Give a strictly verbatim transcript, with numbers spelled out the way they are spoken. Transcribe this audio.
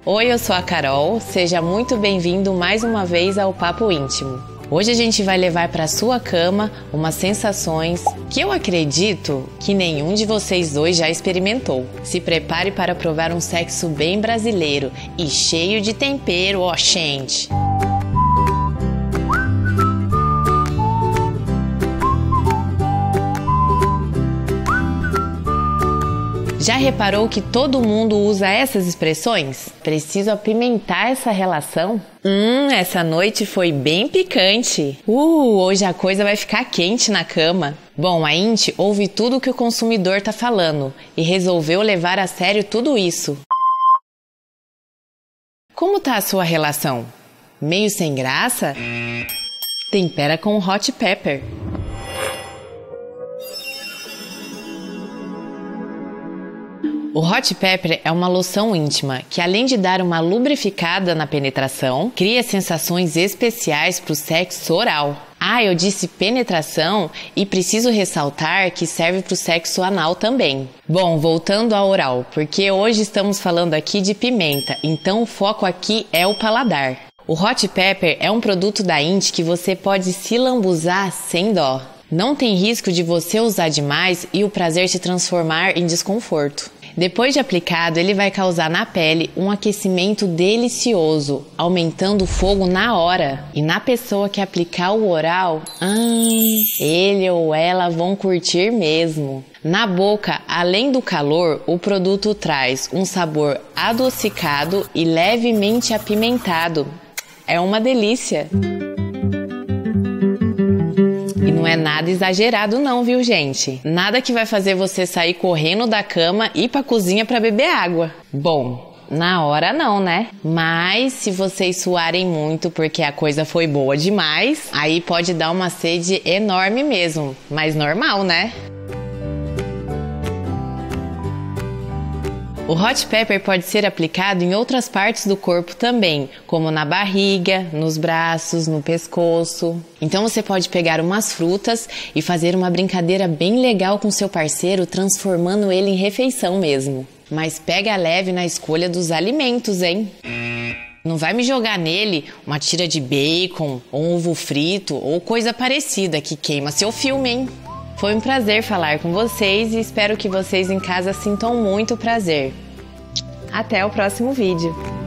Oi, eu sou a Carol, seja muito bem-vindo mais uma vez ao Papo Íntimo. Hoje a gente vai levar para sua cama umas sensações que eu acredito que nenhum de vocês dois já experimentou. Se prepare para provar um sexo bem brasileiro e cheio de tempero, ó gente! Já reparou que todo mundo usa essas expressões? Preciso apimentar essa relação? Hum, essa noite foi bem picante. Uh, hoje a coisa vai ficar quente na cama. Bom, a Inti ouve tudo que o consumidor tá falando e resolveu levar a sério tudo isso. Como tá a sua relação? Meio sem graça? Tempera com hot pepper. O hot pepper é uma loção íntima que, além de dar uma lubrificada na penetração, cria sensações especiais para o sexo oral. Ah, eu disse penetração e preciso ressaltar que serve para o sexo anal também. Bom, voltando ao oral, porque hoje estamos falando aqui de pimenta, então o foco aqui é o paladar. O hot pepper é um produto da Inti que você pode se lambuzar sem dó. Não tem risco de você usar demais e o prazer se transformar em desconforto. Depois de aplicado, ele vai causar na pele um aquecimento delicioso, aumentando o fogo na hora. E na pessoa que aplicar o oral, hum, ele ou ela vão curtir mesmo. Na boca, além do calor, o produto traz um sabor adocicado e levemente apimentado. É uma delícia! Não é nada exagerado não, viu, gente? Nada que vai fazer você sair correndo da cama e ir pra cozinha pra beber água. Bom, na hora não, né? Mas se vocês suarem muito porque a coisa foi boa demais, aí pode dar uma sede enorme mesmo, mas normal, né? O hot pepper pode ser aplicado em outras partes do corpo também, como na barriga, nos braços, no pescoço. Então você pode pegar umas frutas e fazer uma brincadeira bem legal com seu parceiro, transformando ele em refeição mesmo. Mas pega leve na escolha dos alimentos, hein? Não vai me jogar nele uma tira de bacon, ou um ovo frito ou coisa parecida que queima seu filme, hein? Foi um prazer falar com vocês e espero que vocês em casa sintam muito prazer. Até o próximo vídeo!